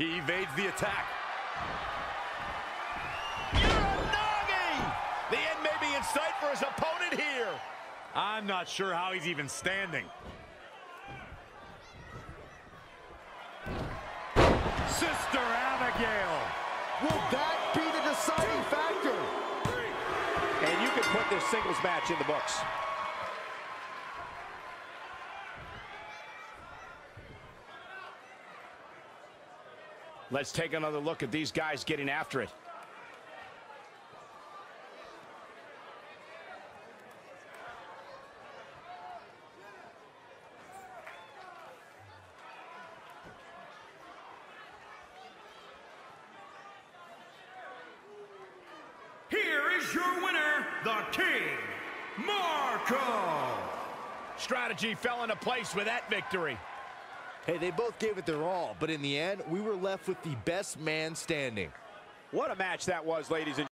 He evades the attack. Uranagi! The end may be in sight for his opponent here. I'm not sure how he's even standing. Sister Abigail. Will that be the deciding factor? And you can put this singles match in the books. Let's take another look at these guys getting after it. Here is your winner, the King, Marko. Strategy fell into place with that victory. Hey, they both gave it their all, but in the end, we were left with the best man standing. What a match that was, ladies and gentlemen.